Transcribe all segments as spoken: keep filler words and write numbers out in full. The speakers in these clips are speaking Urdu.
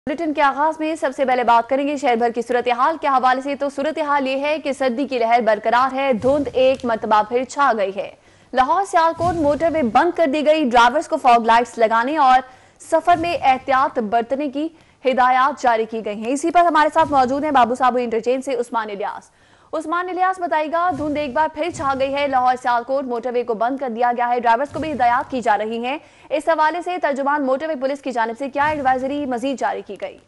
बुलेटिन के आगाज में सबसे पहले बात करेंगे शहर भर की सूरत-ए-हाल के हवाले से। तो सूरत-ए-हाल ये है कि सर्दी की लहर बरकरार है। धुंध एक मरतबा फिर छा गई है। लाहौर सियालकोट मोटरवे बंद कर दी गई। ड्राइवर्स को फॉग लाइट्स लगाने और सफर में एहतियात बरतने की हिदायत जारी की गई हैं। इसी पर हमारे साथ मौजूद हैं बाबू साहब इंटरचेंज से उस्मान इलियास। उस्मान इलियास बताइएगा, धुंध एक बार फिर छा गई है। लाहौर सियालकोट मोटरवे को बंद कर दिया गया है। ड्राइवर्स को भी हिदायत की जा रही हैं। इस हवाले से तर्जुमान मोटरवे पुलिस की जानिब से क्या एडवाइजरी मजीद जारी की गई?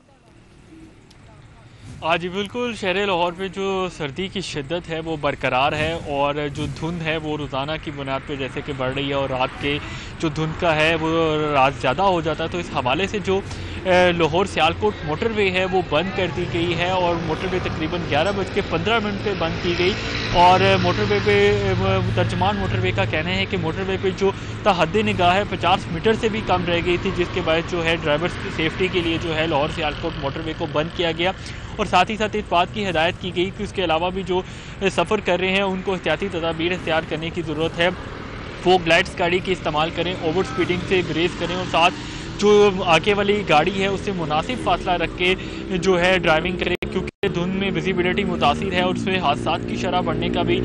आज बिल्कुल शहर लाहौर पे जो सर्दी की शिद्दत है वो बरकरार है और जो धुंध है वो रोज़ाना की बुनियाद पे जैसे कि बढ़ रही है और रात के जो धुंध का है वो रात ज़्यादा हो जाता है। तो इस हवाले से जो लाहौर सियालकोट मोटरवे है वो बंद कर दी गई है और मोटरवे तकरीबन ग्यारह बज के पंद्रह मिनट पर बंद की गई। और मोटरवे पे तर्जुमान मोटरवे का कहना है कि मोटरवे पे जो हद निगाह है पचास मीटर से भी कम रह गई थी, जिसके बाद जो है ड्राइवर्स की सेफ्टी के लिए जो है लाहौर सियालकोट मोटरवे को बंद किया गया। और साथ ही साथ इस बात की हिदायत की गई कि उसके अलावा भी जो सफ़र कर रहे हैं उनको एहतियाती तदाबीर इख्तियार करने की ज़रूरत है। फोक लाइट्स गाड़ी की इस्तेमाल करें, ओवर स्पीडिंग से ग्रेस करें और साथ जो आगे वाली गाड़ी है उससे मुनासिब फासला रख के जो है ड्राइविंग करें, क्योंकि धुंध में विजिबिलिटी मुतासिर है और उसमें हादसात की शरह बढ़ने का भी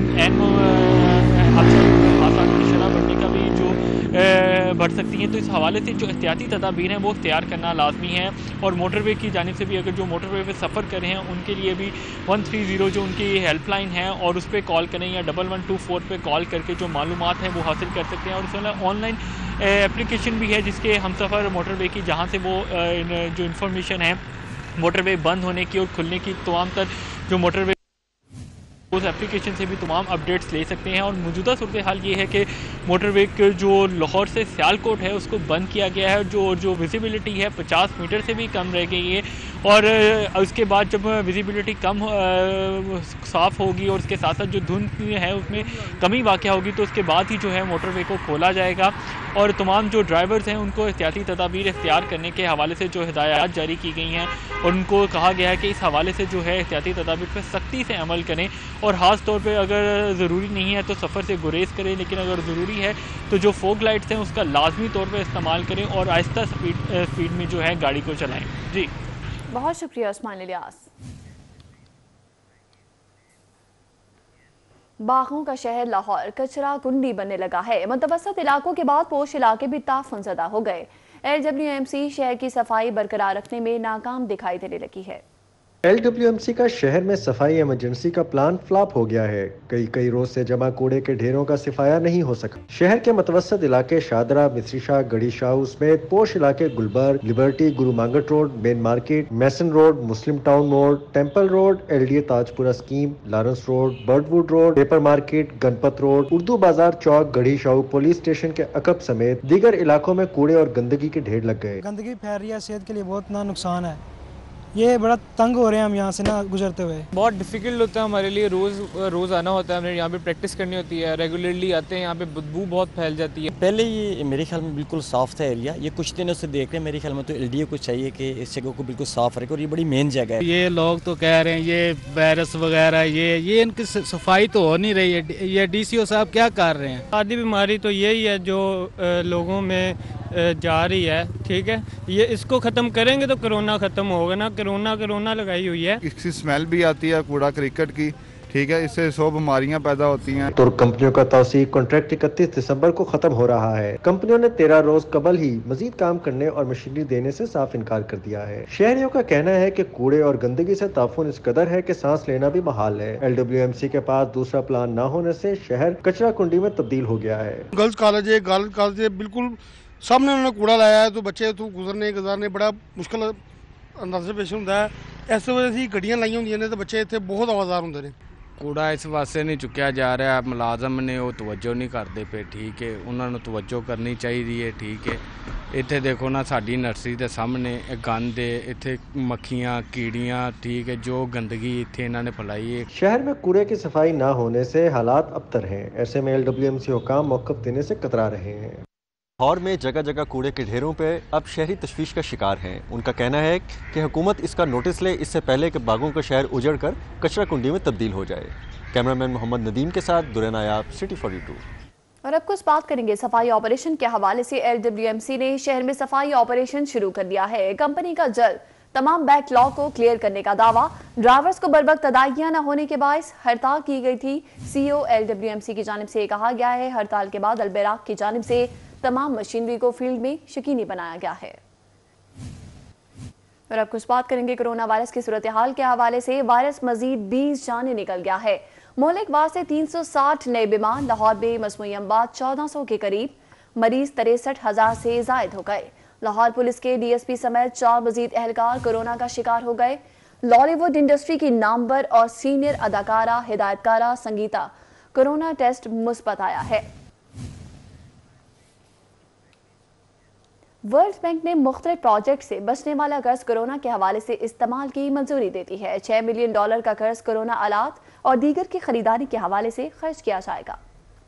हादसात की शरह बढ़ने का भी जो बढ़ सकती हैं। तो इस हवाले से जो एहतियाती तदाबीर हैं वो इख्तियार करना लाजमी है। और मोटरवे की जानिब से भी अगर जो मोटरवे पे सफ़र कर रहे हैं उनके लिए भी वन थ्री ज़ीरो जो उनकी हेल्पलाइन है और उस पर कॉल करें या डबल वन टू फोर पर कॉल करके जो मालूमात हैं वो हासिल कर सकते हैं। और इसमें ऑनलाइन एप्लीकेशन भी है जिसके हम सफ़र मोटरवे की, जहाँ से वो जो इन्फॉर्मेशन है मोटरवे बंद होने की और खुलने की तमाम तर जो मोटरवे उस एप्लीकेशन से भी तमाम अपडेट्स ले सकते हैं। और मौजूदा सूरत हाल ये है कि मोटरवे जो लाहौर से सियालकोट है उसको बंद किया गया है। जो जो विजिबिलिटी है पचास मीटर से भी कम रह गई है और उसके बाद जब विजिबिलिटी कम साफ़ होगी और उसके साथ साथ जो धुंध है उसमें कमी वाक़या होगी तो उसके बाद ही जो है मोटरवे को खोला जाएगा। और तमाम जो ड्राइवर्स हैं उनको एहतियाती तदाबीर इख्तियार करने के हवाले से जो हिदायत जारी की गई हैं और उनको कहा गया है कि इस हवाले से जो है एहतियाती तदाबीर पर सख्ती से अमल करें और ख़ास तौर पे अगर ज़रूरी नहीं है तो सफ़र से गुरेज करें, लेकिन अगर ज़रूरी है तो जो फोग लाइट्स हैं उसका लाजमी तौर पे इस्तेमाल करें और आहिस्ता स्पीड स्पीड में जो है गाड़ी को चलाएं। जी बहुत शुक्रिया उस्मान इलियास। बागों का शहर लाहौर कचरा कुंडी बनने लगा है। मुतवस्सत इलाकों के बाद पोश इलाके भी ताफन ज़दा हो गए। एल डब्ल्यू एम सी शहर की सफाई बरकरार रखने में नाकाम दिखाई देने लगी है। एल डब्ल्यू एम सी का शहर में सफाई इमरजेंसी का प्लान फ्लॉप हो गया है। कई कई रोज से जमा कूड़े के ढेरों का सिफाया नहीं हो सका। शहर के मुतवस्सत इलाके शादरा, मिस्री शाह, गढ़ी शाह समेत पोश इलाके Gulberg, Liberty, Guru Mangat road, main market, Mason road, Muslim town मोड़, temple road, L D A Tajpura scheme, Lawrence road, Birdwood road, paper market, Ganpat road, Urdu Bazaar Chowk, Garhi Shah, police station के अकब समेत दीगर इलाकों में कूड़े और गंदगी के ढेर लग गए। गंदगी फैल रही है, सेहत के लिए बहुत ना नुकसान है। ये बड़ा तंग हो रहे हैं हम यहाँ से ना गुजरते हुए। बहुत डिफिकल्ट होता है हमारे लिए, रोज़ रोज़ आना होता है, हमें यहाँ पे प्रैक्टिस करनी होती है, रेगुलरली आते हैं, यहाँ पे बदबू बहुत फैल जाती है। पहले ये मेरे ख्याल में बिल्कुल साफ़ था एरिया, ये कुछ दिनों से देख रहे हैं। मेरे ख्याल में तो एल डी ए को चाहिए कि इस जगह को बिल्कुल साफ़ रखे और ये बड़ी मेन जगह है। ये लोग तो कह रहे हैं ये वायरस वगैरह ये ये इनकी सफाई तो हो नहीं रही है। ये डी सी ओ साहब क्या कर रहे हैं? आधी बीमारी तो यही है जो लोगों में जा रही है, ठीक है, ये इसको ख़त्म करेंगे तो कोरोना ख़त्म होगा ना। कोरोना कोरोना लगाई हुई है, इसकी स्मेल भी आती है कूड़ा क्रिकेट की, ठीक है, इससे सौ बीमारियां पैदा होती हैं। तुर्क कंपनियों का तौसीक कॉन्ट्रैक्ट इकतीस दिसंबर को खत्म हो रहा है। कंपनियों ने तेरह रोज कबल ही मजीद काम करने और मशीनरी देने से साफ इनकार कर दिया है। शहरियों का कहना है कि कूड़े और गंदगी से ताफुन इस कदर है कि सांस लेना भी महाल है। एल डब्ल्यू एम सी के पास दूसरा प्लान न होने से शहर कचरा कुंडी में तब्दील हो गया है। गर्ल्स कॉलेज है, गर्ल्स कॉलेज है, बिल्कुल सामने उन्होंने कूड़ा लाया है तो बच्चे तो गुजरने गुजारने बड़ा मुश्किल अंदाज से पेश होता है। इस वजह से गड्डियां लाई होंदियां ने तो बच्चे इत्थे बहुत आवाजार होंदे ने। कूड़ा इस वास्ते नहीं चुक्या जा रहा, मुलाजम ने वो तवज्जो नहीं करते पे, ठीक है, उन्होंने तवज्जो करनी चाहिए, ठीक है। इत्थे देखो ना साडी नर्सरी के सामने गंद है, इत्थे मक्खियां कीड़ियां, ठीक है, जो गंदगी इत्थे इन्होंने फैलाई है। शहर में कूड़े की सफाई न होने से हालात अबतर हैं। ऐसे में एल डब्ल्यू एम सी हुकाम मौक़िफ़ देने से कतरा रहे हैं। लाहौर में जगह जगह कूड़े के ढेरों पे अब शहरी तशवीश का शिकार हैं। उनका कहना है कि हुकूमत इसका नोटिस ले, इससे पहले कि बागों का शहर उजड़ कर कचरा कुंडी में तब्दील हो जाए। कैमरामैन मोहम्मद नदीम के साथ Durre Nayab, City forty two. اور اب کچھ بات کریں گے صفائی آپریشن کے حوالے سے۔ ایل ڈبلیو ایم سی نے شہر میں صفائی آپریشن شروع کر دیا ہے۔ کمپنی کا جلد تمام بیک لاگ کو کلیئر کرنے کا دعویٰ۔ ڈرائیورز کو بروقت ادائیگیاں نہ ہونے کے باعث ہڑتال کی گئی تھی۔ C O L W M C کی جانب سے کہا گیا ہے ہڑتال کے بعد البراق کی جانب سے تمام مشینری کو فیلڈ میں یقینی بنایا گیا ہے۔ اور اب کچھ بات کریں گے کرونا وائرس کی صورتحال کے حوالے سے۔ وائرس مزید بیس جانیں نکل گیا ہے۔ مہلک بعد سے تین سو ساٹھ نئے بیمار۔ لاہور میں مجموعی اموات چودہ سو کے قریب۔ مریض تریسٹھ ہزار سے زائد ہو گئے۔ لاہور پولیس کے ڈی ایس پی سمیت چار مزید اہلکار کورونا کا شکار ہو گئے۔ لالی ووڈ انڈسٹری کی نامور اور سینئر اداکارہ ہدایتکارہ سنگیتا کورونا ٹیسٹ مثبت آیا ہے۔ ورلڈ بینک نے مختلف پروجیکٹ سے بچنے والا قرض کورونا کے حوالے سے استعمال کی منظوری دیتی ہے۔ چھ ملین ڈالر کا قرض کورونا آلات اور دیگر کی خریداری کے حوالے سے خرچ کیا جائے گا۔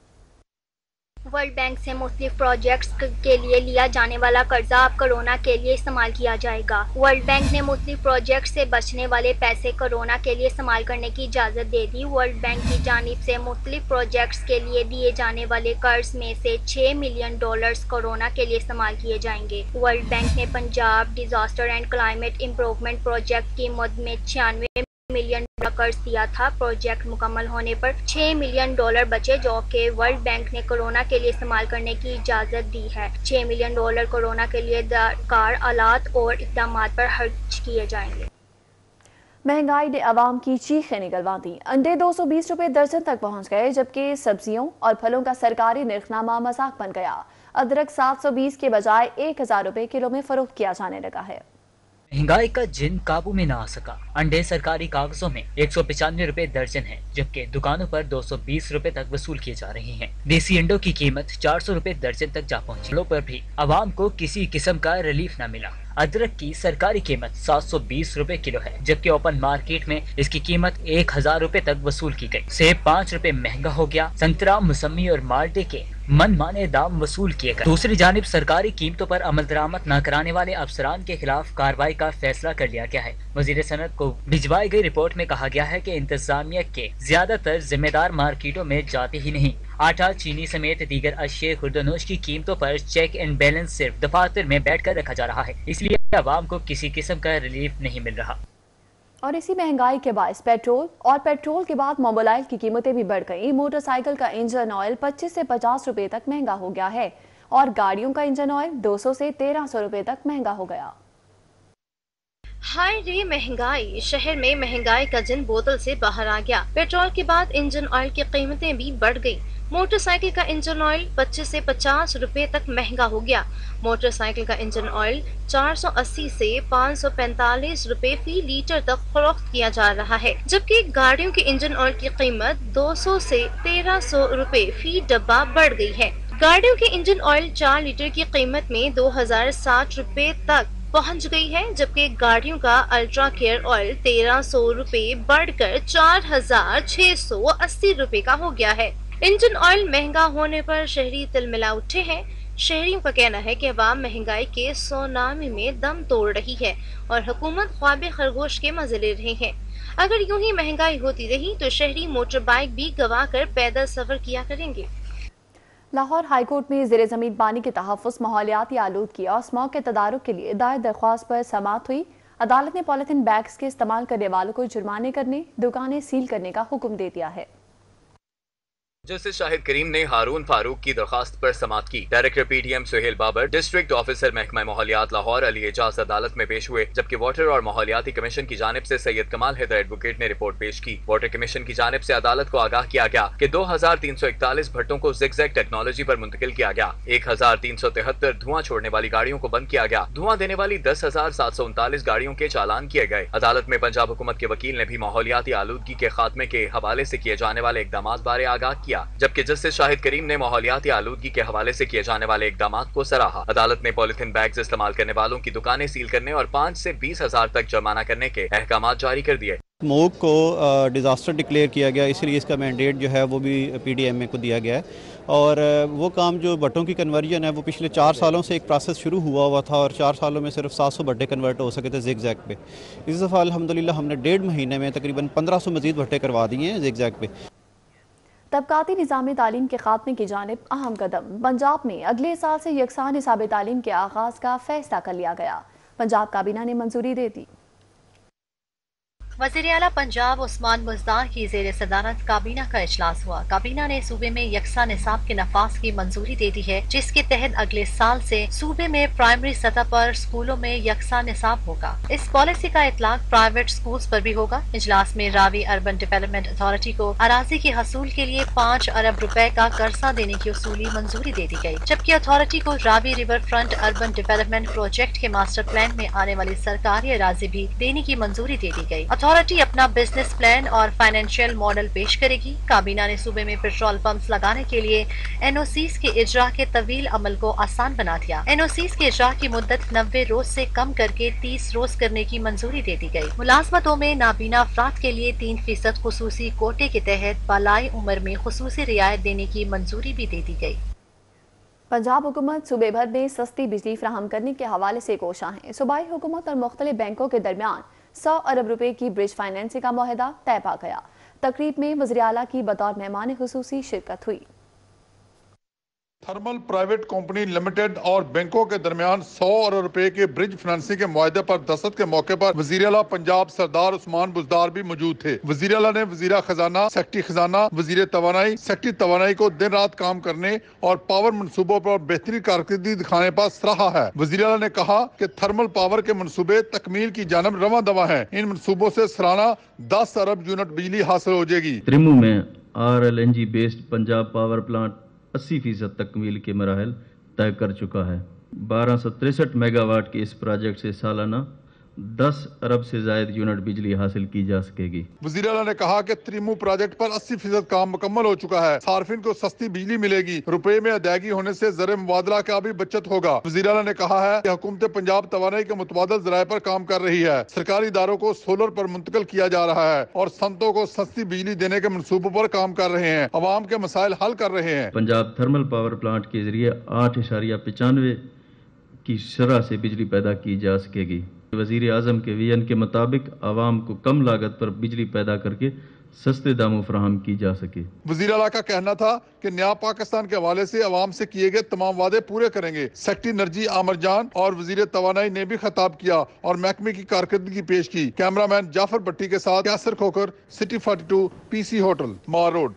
ورلڈ بینک سے مختلف پروجیکٹس کے لیے لیا جانے والا قرضہ اب کورونا کے لیے استعمال کیا جائے گا۔ ورلڈ بینک نے مختلف پروجیکٹس سے بچنے والے پیسے کورونا کے لیے استعمال کرنے کی اجازت دے دی۔ ورلڈ بینک کی جانب سے مختلف پروجیکٹس کے لیے دیے جانے والے قرض میں سے چھ ملین ڈالرز کورونا کے لیے استعمال کیے جائیں گے۔ ورلڈ بینک نے Punjab disaster and climate improvement project کی مد میں چھیانوے ملین ڈالر قرض دیا تھا۔ پروجیکٹ مکمل ہونے پر چھ ملین ڈالر بچے جو کہ ورلڈ بینک نے کورونا کے لیے استعمال کرنے کی اجازت دی ہے۔ چھ ملین ڈالر کورونا کے لیے درکار آلات اور اقدامات پر خرچ کیے جائیں گے۔ مہنگائی نے عوام کی چیخیں نکلوا دیں۔ انڈے دو سو بیس روپے درجن تک پہنچ گئے جبکہ سبزیوں اور پھلوں کا سرکاری نرخنامہ مذاق بن گیا۔ ادرک سات سو بیس کے بجائے ایک ہزار روپے کلو میں فروخت کیا جانے لگا ہے۔ مہنگائی کا جن قابو میں نہ آ سکا۔ انڈے سرکاری کاغذوں میں ایک سو پچانوے روپے درجن ہے جبکہ دکانوں پر دو سو بیس روپے تک وصول کیے جا رہے ہیں۔ دیسی انڈوں کی قیمت چار سو روپے درجن تک جا پہنچی۔ پھلوں پر بھی عوام کو کسی قسم کا ریلیف نہ ملا۔ ادرک کی سرکاری قیمت سات سو بیس روپے کلو ہے جبکہ اوپن مارکیٹ میں اس کی قیمت ایک ہزار روپے تک وصول کی گئی۔ سیب پانچ روپے مہنگا ہو گیا۔ سنترا، موسمی اور مالٹے کے من مانے دام وصول کیے گئے۔ دوسری جانب سرکاری قیمتوں پر عمل درآمد نہ کرانے والے افسران کے خلاف کارروائی کا فیصلہ کر لیا گیا ہے۔ وزیر صنعت کو بھجوائی گئی رپورٹ میں کہا گیا ہے کہ انتظامیہ کے زیادہ تر ذمہ دار مارکیٹوں میں جاتے ہی نہیں۔ آٹا، چینی سمیت دیگر اشیاء خوردنوش کی قیمتوں پر چیک اینڈ بیلنس صرف دفاتر میں بیٹھ کر رکھا جا رہا ہے، اس لیے عوام کو کسی قسم کا ریلیف نہیں مل رہا۔ اور اسی مہنگائی کے باعث پیٹرول اور پیٹرول کے بعد موبائل کی قیمتیں بھی بڑھ گئیں۔ موٹر سائیکل کا انجن آئل پچیس سے پچاس روپے تک مہنگا ہو گیا ہے اور گاڑیوں کا انجن آئل دو سو سے تیرہ سو روپے تک مہنگا ہو گیا۔ ہائی رے مہنگائی، شہر میں مہنگائی کا جن بوتل سے باہر آ گیا۔ پیٹرول کے بعد انجن آئل کی قیمتیں بھی بڑھ گئی۔ موٹر سائیکل کا انجن آئل پچیس سے پچاس روپے تک مہنگا ہو گیا۔ موٹر سائیکل کا انجن آئل چار سو اسی سے پانچ سو پینتالیس روپے فی لیٹر تک فروخت کیا جا رہا ہے جبکہ گاڑیوں کے انجن آئل کی قیمت دو سو سے تیرہ سو روپے فی ڈبہ بڑھ گئی ہے۔ گاڑیوں کے انجن آئل چار لیٹر کی قیمت میں دو ہزار ساٹھ روپے تک پہنچ گئی ہے جبکہ گاڑیوں کا الٹرا کیئر آئل تیرہ سو روپے بڑھ کر چار ہزار چھ سو اسی روپے کا ہو گیا ہے۔ انجن آئل مہنگا ہونے پر شہری تلملا اٹھے ہیں۔ شہریوں کا کہنا ہے کہ عوام مہنگائی کے سونامی میں دم توڑ رہی ہے اور حکومت خواب خرگوش کے مزے لے رہے ہیں۔ اگر یوں ہی مہنگائی ہوتی رہی تو شہری موٹر بائیک بھی گوا کر پیدل سفر کیا کریں گے۔ لاہور ہائی کورٹ میں زیر زمین پانی کے تحفظ، ماحولیاتی آلودگی اور اسموگ کے تدارک کے لیے دائر درخواست پر سماعت ہوئی۔ عدالت نے پالیتھین بیگز کے استعمال کرنے والوں کو جرمانے کرنے، دکانیں سیل کرنے کا حکم دے دیا ہے۔ جسٹس شاہد کریم نے ہارون فاروق کی درخواست پر سماعت کی۔ Director P D M Sohail Babar, district officer محکمہ ماحولیات لاہور علی اعجاز عدالت میں پیش ہوئے جبکہ واٹر اور ماحولیاتی کمیشن کی جانب سے سید کمال حیدر ایڈوکیٹ نے رپورٹ پیش کی۔ واٹر کمیشن کی جانب سے عدالت کو آگاہ کیا گیا کہ دو ہزار تین سو اکتالیس بھٹوں کو زگ زیگ ٹیکنالوجی پر منتقل کیا گیا۔ ایک ہزار تین سو تہتر دھواں چھوڑنے والی گاڑیوں کو بند کیا گیا۔ دھواں دینے والی دس ہزار سات سو انتالیس گاڑیوں کے چالان کیے گئے۔ عدالت میں پنجاب حکومت کے وکیل نے بھی ماحولیاتی آلودگی کے خاتمے کے حوالے سے کیے جانے والے اقدامات بارے آگاہ کیا جبکہ جسٹس شاہد کریم نے ماحولیاتی آلودگی کے حوالے سے کیے جانے والے اقدامات کو سراہا۔ عدالت نے پولیتھین بیگز استعمال کرنے والوں کی دکانیں سیل کرنے اور پانچ سے بیس ہزار تک جرمانہ کرنے کے احکامات جاری کر دیے۔ اسموگ کو ڈیزاسٹر ڈکلیئر کیا گیا، اس لیے اس کا مینڈیٹ جو ہے وہ بھی پی ڈی ایم اے کو دیا گیا ہے اور وہ کام جو بٹوں کی کنورژن ہے وہ پچھلے چار سالوں سے ایک پروسیس شروع ہوا ہوا تھا اور چار سالوں میں صرف سات سو بٹے کنورٹ ہو سکے تھے زگ زیگ پہ۔ اس دفعہ الحمدللہ ہم نے ڈیڑھ مہینے میں تقریباً پندرہ سو مزید بٹے کروا دیے ہیں زگ زیگ پہ۔ طبقاتی نظام تعلیم کے خاتمے کی جانب اہم قدم، پنجاب میں اگلے سال سے یکساں نصاب تعلیم کے آغاز کا فیصلہ کر لیا گیا، پنجاب کابینہ نے منظوری دے دی۔ وزیر اعلیٰ پنجاب عثمان بزدار کی زیر صدارت کابینہ کا اجلاس ہوا۔ کابینہ نے صوبے میں یکساں نصاب کے نفاذ کی منظوری دے دی ہے، جس کے تحت اگلے سال سے صوبے میں پرائمری سطح پر اسکولوں میں یکساں نصاب ہوگا۔ اس پالیسی کا اطلاق پرائیویٹ اسکولز پر بھی ہوگا۔ اجلاس میں راوی اربن ڈیولپمنٹ اتھارٹی کو اراضی کے حصول کے لیے پانچ ارب روپے کا قرضہ دینے کی اصولی منظوری دے دی گئی، جبکہ اتھارٹی کو Ravi river front urban development project کے ماسٹر پلان میں آنے والی سرکاری اراضی بھی دینے کی منظوری دے دی گئی۔ اتھارٹی اپنا بزنس پلان اور فائنینشیل ماڈل پیش کرے گی۔ کابینہ نے صوبے میں پیٹرول پمپس لگانے کے لیے این او سیز کے اجرا کے طویل عمل کو آسان بنا دیا۔ این او سیز کے اجرا کی مدت نوے روز سے کم کر کے تیس روز کرنے کی منظوری دے دی گئی۔ ملازمتوں میں نابینا افراد کے لیے تین فیصد خصوصی کوٹے کے تحت بالائی عمر میں خصوصی رعایت دینے کی منظوری بھی دے دی گئی۔ پنجاب حکومت صوبے بھر میں سستی بجلی فراہم کرنے کے حوالے سے کوشاں ہے۔ صوبائی حکومت اور مختلف بینکوں کے درمیان سو ارب روپے کی برج فائنینسنگ کا معاہدہ طے پا گیا۔ تقریب میں وزیر اعلیٰ کی بطور مہمان خصوصی شرکت ہوئی۔ تھرمل پرائیویٹ کمپنی لمیٹڈ اور بینکوں کے درمیان سو ارب روپے کے برج فنانسنگ کے معاہدے پر دستخط کے موقع پر وزیر اعلیٰ پنجاب سردار عثمان بزدار بھی موجود تھے۔ وزیر اعلیٰ نے وزیر خزانہ، سیکٹری خزانہ، وزیر توانائی، سیکٹری توانائی کو دن رات کام کرنے اور پاور منصوبوں پر بہترین کارکردگی دکھانے پر سراہا ہے۔ وزیر اعلیٰ نے کہا کہ تھرمل پاور کے منصوبے تکمیل کی جانب رواں دواں ہیں۔ ان منصوبوں سے سالانہ دس ارب یونٹ بجلی حاصل ہو جائے گی۔ تریمو میں R L N G based Punjab power plant اسی فیصد تکمیل کے مراحل طے کر چکا ہے۔ بارہ سو تریسٹھ میگا واٹ کے اس پروجیکٹ سے سالانہ دس ارب سے زائد یونٹ بجلی حاصل کی جا سکے گی۔ وزیر اعلیٰ نے کہا کہ تریمو پروجیکٹ پر اسی فیصد کام مکمل ہو چکا ہے۔ صارفین کو سستی بجلی ملے گی۔ روپے میں ادائیگی ہونے سے زر مبادلہ کا بھی بچت ہوگا۔ وزیر اعلیٰ نے کہا ہے کہ حکومت پنجاب توانائی کے متبادل ذرائع پر کام کر رہی ہے۔ سرکاری اداروں کو سولر پر منتقل کیا جا رہا ہے اور صنعتوں کو سستی بجلی دینے کے منصوبوں پر کام کر رہے ہیں، عوام کے مسائل حل کر رہے ہیں۔ پنجاب تھرمل پاور پلانٹ کے ذریعے آٹھ اشاریہ پچانوے کی شرح سے بجلی پیدا کی جا سکے گی۔ وزیر اعظم کے ویژن کے مطابق عوام کو کم لاگت پر بجلی پیدا کر کے سستے داموں فراہم کی جا سکے۔ وزیر اعلیٰ کا کہنا تھا کہ نیا پاکستان کے حوالے سے عوام سے کیے گئے تمام وعدے پورے کریں گے۔ سیکٹری انرجی عامر جان اور وزیر توانائی نے بھی خطاب کیا اور محکمے کی کارکردگی پیش کی۔ کیمرہ مین جعفر بٹی کے ساتھ Yasir Khokhar, City forty two, P C hotel, mall road.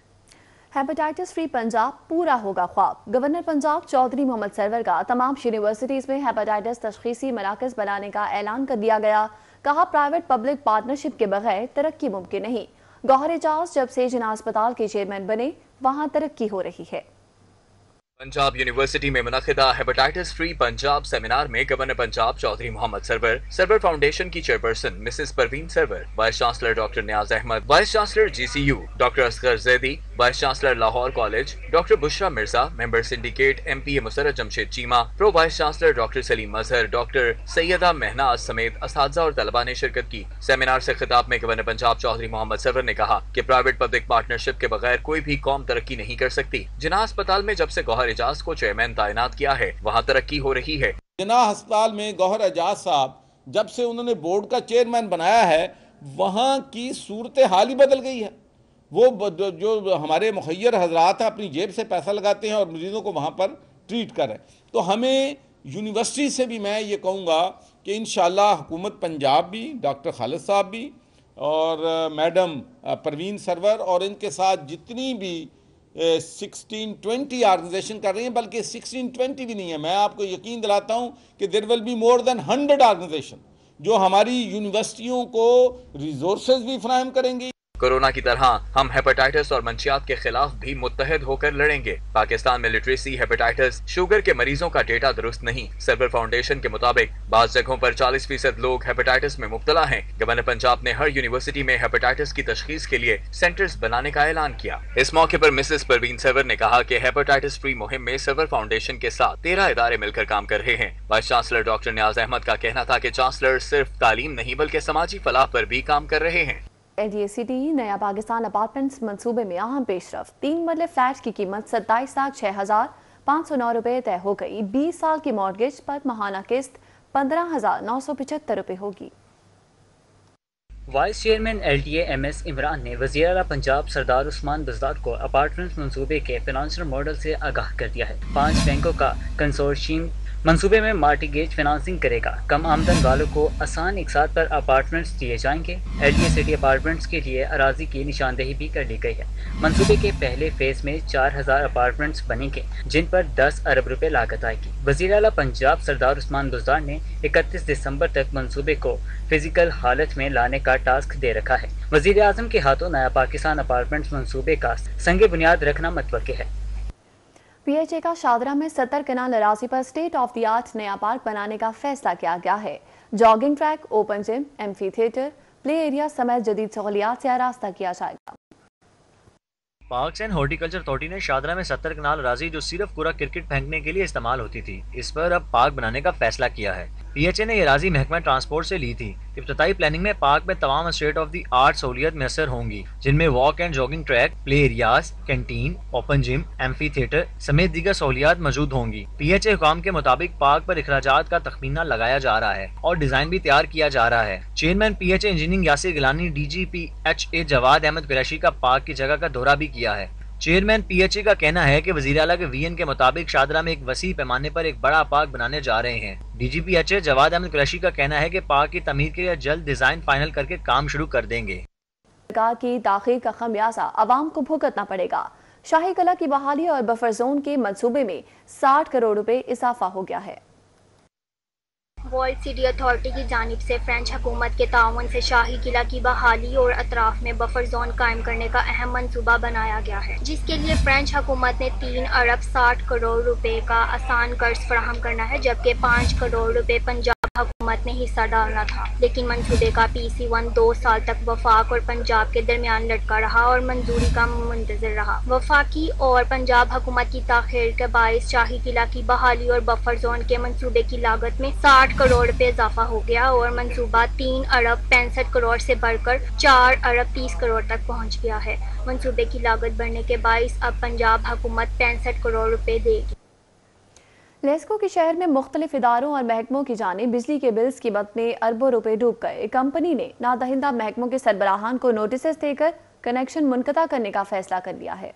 Hepatitis free Punjab پورا ہوگا خواب، گورنر پنجاب چودھری محمد سرور کا تمام یونیورسٹیز میں ہیپاٹائٹس تشخیصی مراکز بنانے کا اعلان کر دیا گیا۔ کہا پرائیویٹ پبلک پارٹنرشپ کے بغیر ترقی ممکن نہیں۔ گوہر اعجاز جب سے جناح اسپتال کے چیئرمین بنے وہاں ترقی ہو رہی ہے۔ پنجاب یونیورسٹی میں منعقدہ ہیپاٹائٹس فری پنجاب سیمینار میں گورنر پنجاب چودھری محمد سرور، سرور فاؤنڈیشن کی chairperson Mrs Parveen Sarwar, vice chancellor doctor Niaz Ahmad, vice chancellor G C U doctor Asghar Zaidi, vice chancellor Lahore college doctor Bushra Mirza, member syndicate M P A Musarrat Jamshed Cheema, pro vice chancellor doctor Saleem Mazhar, doctor Syeda Mehnaz سمیت اساتذہ اور طلباء نے شرکت کی۔ سیمینار سے خطاب میں گورنر پنجاب چودھری محمد سرور نے کہا کہ پرائیویٹ پبلک پارٹنرشپ کے بغیر کوئی بھی قوم ترقی نہیں کر سکتی۔ جناح اسپتال میں جب سے گوہر اعجاز کو چیئرمین تعینات کیا ہے وہاں ترقی ہو رہی ہے۔ جناح ہسپتال میں گوہر اعجاز صاحب جب سے انہوں نے بورڈ کا چیئرمین بنایا ہے وہاں کی صورتحال ہی بدل گئی ہے۔ وہ جو ہمارے مخیر حضرات ہیں اپنی جیب سے پیسہ لگاتے ہیں اور مریضوں کو وہاں پر ٹریٹ کر رہے ہیں۔ تو ہمیں یونیورسٹی سے بھی میں یہ کہوں گا کہ انشاءاللہ حکومت پنجاب بھی، ڈاکٹر خالد صاحب بھی اور میڈم پروین سرور اور ان کے ساتھ جتنی بھی سکسٹین ٹوینٹی آرگنائزیشن کر رہی ہیں، بلکہ سکسٹین ٹوینٹی بھی نہیں ہے، میں آپ کو یقین دلاتا ہوں کہ there will be more than hundred organization جو ہماری یونیورسٹیوں کو ریسورسز بھی فراہم کریں گی۔ کورونا کی طرح ہم ہیپاٹائٹس اور منشیات کے خلاف بھی متحد ہو کر لڑیں گے۔ پاکستان میں لٹریسی، ہیپاٹائٹس، شوگر کے مریضوں کا ڈیٹا درست نہیں۔ سرور فاؤنڈیشن کے مطابق بعض جگہوں پر چالیس فیصد لوگ ہیپاٹائٹس میں مبتلا ہیں۔ گورنر پنجاب نے ہر یونیورسٹی میں ہیپاٹائٹس کی تشخیص کے لیے سینٹرز بنانے کا اعلان کیا۔ اس موقع پر مسز پروین سرور نے کہا کہ ہیپاٹائٹس فری مہم میں سرور فاؤنڈیشن کے ساتھ تیرہ ادارے مل کر کام کر رہے ہیں۔ Vice chancellor doctor Niaz Ahmad کا کہنا تھا کہ چانسلر صرف تعلیم نہیں بلکہ سماجی فلاح پر بھی کام کر رہے ہیں۔ L D A city Naya Pakistan apartments منصوبے میں اہم پیش رفت، تین مرلے فلیٹ کی قیمت ستائیس لاکھ چھ ہزار پانچ سو نو روپے طے ہو گئی۔ بیس سال کی مارگیج پر ماہانہ قسط پندرہ ہزار نو سو پچہتر روپے ہوگی۔ Vice chairman L T A M S Imran نے وزیر اعلیٰ پنجاب سردار عثمان بزدار کو اپارٹمنٹ منصوبے کے فنانشل ماڈل سے آگاہ کر دیا ہے۔ پانچ بینکوں کا کنسورشیم منصوبے میں مارٹیگیج فنانسنگ کرے گا۔ کم آمدن والوں کو آسان اقساط پر اپارٹمنٹس دیے جائیں گے۔ L T A city apartments کے لیے اراضی کی نشاندہی بھی کر لی گئی ہے۔ منصوبے کے پہلے فیز میں چار ہزار اپارٹمنٹس بنیں گے جن پر دس ارب روپے لاگت آئے گی۔ وزیر اعلیٰ پنجاب سردار عثمان بزدار نے اکتیس دسمبر تک منصوبے کو فزیکل حالت میں لانے کا ٹاسک دے رکھا ہے۔ وزیر اعظم کے ہاتھوں نیا پاکستان اپارٹمنٹس منصوبے کا سنگ بنیاد رکھنا متوقع ہے۔ پی ایچ اے کا شادرہ میں ستر کنال اراضی پر اسٹیٹ آف دی آرٹ نیا پارک بنانے کا فیصلہ کیا گیا ہے۔ Jogging track, open gym, amphitheatre, play area سمیت جدید سہولیات سے آراستہ کیا جائے گا۔ پارکس اینڈ ہارٹیکلچر اتھارٹی نے شادرہ میں ستر کنال اراضی جو صرف پورا کرکٹ پھینکنے کے لیے استعمال ہوتی تھی، اس پر اب پارک بنانے کا فیصلہ کیا ہے۔ پی ایچ اے نے یہ اراضی محکمہ ٹرانسپورٹ سے لی تھی۔ ابتدائی پلاننگ میں پارک میں تمام اسٹیٹ آف دی آرٹ سہولیات میسر ہوں گی، جن میں walk and jogging track, play areas, canteen, open gym, amphitheatre سمیت دیگر سہولیات موجود ہوں گی۔ پی ایچ اے حکام کے مطابق پارک پر اخراجات کا تخمینہ لگایا جا رہا ہے اور ڈیزائن بھی تیار کیا جا رہا ہے۔ Chairman P H A engineering Yasir Gilani, D G P H A Jawad Ahmad Qureshi کا پارک کی جگہ کا دورہ بھی کیا ہے۔ چیئرمین پی ایچ اے کا کہنا ہے کہ وزیر اعلیٰ کے ویژن کے مطابق شادرہ میں ایک وسیع پیمانے پر ایک بڑا پارک بنانے جا رہے ہیں۔ D G P H A Jawad Ahmad Qureshi کا کہنا ہے کہ پارک کی تعمیر کے لیے جلد ڈیزائن فائنل کر کے کام شروع کر دیں گے۔ سرکار کی تاخیر کا خمیازہ عوام کو بھگتنا پڑے گا۔ شاہی قلعہ کی بحالی اور بفر زون کے منصوبے میں ساٹھ کروڑ روپے اضافہ ہو گیا ہے۔ ورلڈ سٹی اتھارٹی کی جانب سے فرینچ حکومت کے تعاون سے شاہی قلعہ کی بحالی اور اطراف میں بفر زون قائم کرنے کا اہم منصوبہ بنایا گیا ہے، جس کے لیے فرینچ حکومت نے تین ارب ساٹھ کروڑ روپے کا آسان قرض فراہم کرنا ہے، جبکہ پانچ کروڑ روپے پنجاب حکومت نے حصہ ڈالنا تھا۔ لیکن منصوبے کا پی سی ون دو سال تک وفاق اور پنجاب کے درمیان لٹکا رہا اور منظوری کا منتظر رہا۔ وفاقی اور پنجاب حکومت کی تاخیر کے باعث شاہی قلعہ کی بحالی اور بفر زون کے منصوبے کی لاگت میں ساٹھ کروڑ روپے اضافہ ہو گیا اور منصوبہ تین ارب پینسٹھ کروڑ سے بڑھ کر چار ارب تیس کروڑ تک پہنچ گیا ہے۔ منصوبے کی لاگت بڑھنے کے باعث اب پنجاب حکومت پینسٹھ کروڑ روپے دے گی۔ لیسکو کے شہر میں مختلف اداروں اور محکموں کی جانب بجلی کے بلز کی قیمت میں اربوں روپے ڈوب گئے۔ کمپنی نے نادہندہ محکموں کے سربراہان کو نوٹسز دے کر کنیکشن منقطع کرنے کا فیصلہ کر لیا ہے۔